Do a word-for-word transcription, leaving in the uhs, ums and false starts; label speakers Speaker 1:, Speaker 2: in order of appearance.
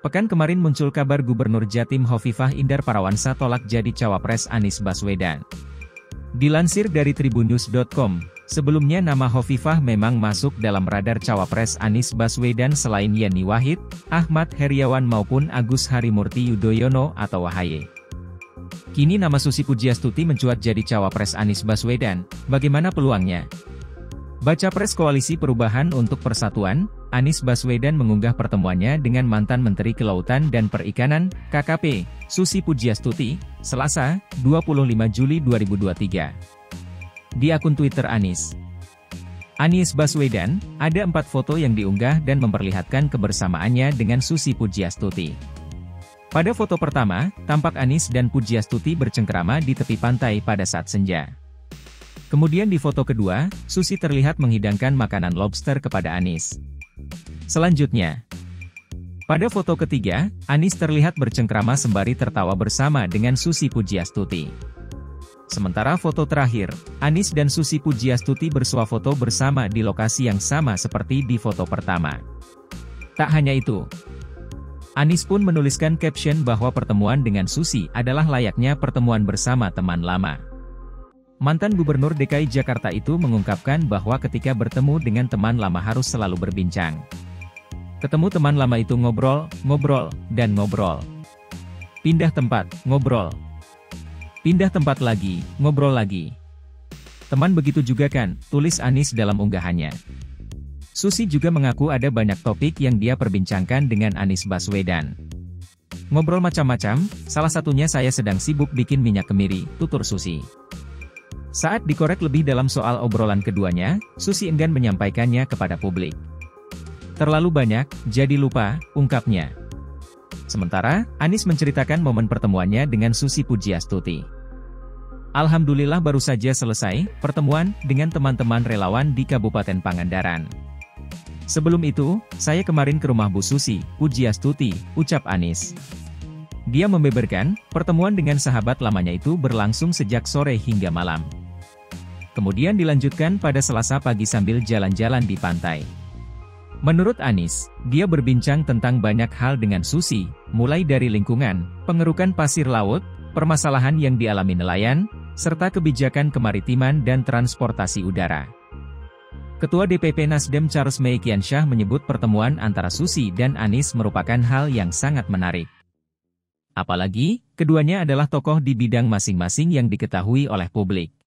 Speaker 1: Pekan kemarin muncul kabar Gubernur Jatim Hovifah Indar Parawansa tolak jadi cawapres Anies Baswedan. Dilansir dari tribunnews dot com, sebelumnya nama Hovifah memang masuk dalam radar cawapres Anies Baswedan selain Yeni Wahid, Ahmad Heriawan maupun Agus Harimurti Yudhoyono atau A H Y. Kini nama Susi Pujiastuti mencuat jadi cawapres Anies Baswedan, bagaimana peluangnya? Baca pres Koalisi Perubahan untuk Persatuan, Anies Baswedan mengunggah pertemuannya dengan mantan Menteri Kelautan dan Perikanan, K K P, Susi Pujiastuti, Selasa, dua puluh lima Juli dua ribu dua puluh tiga. Di akun Twitter Anies. Anies Baswedan, ada empat foto yang diunggah dan memperlihatkan kebersamaannya dengan Susi Pujiastuti. Pada foto pertama, tampak Anies dan Pujiastuti bercengkerama di tepi pantai pada saat senja. Kemudian di foto kedua, Susi terlihat menghidangkan makanan lobster kepada Anies. Selanjutnya, pada foto ketiga, Anies terlihat bercengkrama sembari tertawa bersama dengan Susi Pujiastuti. Sementara foto terakhir, Anies dan Susi Pujiastuti bersuah foto bersama di lokasi yang sama seperti di foto pertama. Tak hanya itu, Anies pun menuliskan caption bahwa pertemuan dengan Susi adalah layaknya pertemuan bersama teman lama. Mantan Gubernur D K I Jakarta itu mengungkapkan bahwa ketika bertemu dengan teman lama harus selalu berbincang. Ketemu teman lama itu ngobrol, ngobrol, dan ngobrol. Pindah tempat, ngobrol. Pindah tempat lagi, ngobrol lagi. Teman begitu juga kan, tulis Anies dalam unggahannya. Susi juga mengaku ada banyak topik yang dia perbincangkan dengan Anies Baswedan. Ngobrol macam-macam, salah satunya saya sedang sibuk bikin minyak kemiri, tutur Susi. Saat dikorek lebih dalam soal obrolan keduanya, Susi enggan menyampaikannya kepada publik. Terlalu banyak, jadi lupa, ungkapnya. Sementara, Anies menceritakan momen pertemuannya dengan Susi Pujiastuti. Alhamdulillah baru saja selesai, pertemuan, dengan teman-teman relawan di Kabupaten Pangandaran. Sebelum itu, saya kemarin ke rumah Bu Susi Pujiastuti, ucap Anies. Dia membeberkan, pertemuan dengan sahabat lamanya itu berlangsung sejak sore hingga malam. Kemudian dilanjutkan pada Selasa pagi sambil jalan-jalan di pantai. Menurut Anies, dia berbincang tentang banyak hal dengan Susi, mulai dari lingkungan, pengerukan pasir laut, permasalahan yang dialami nelayan, serta kebijakan kemaritiman dan transportasi udara. Ketua D P P Nasdem Charles Meikiansyah menyebut pertemuan antara Susi dan Anies merupakan hal yang sangat menarik. Apalagi, keduanya adalah tokoh di bidang masing-masing yang diketahui oleh publik.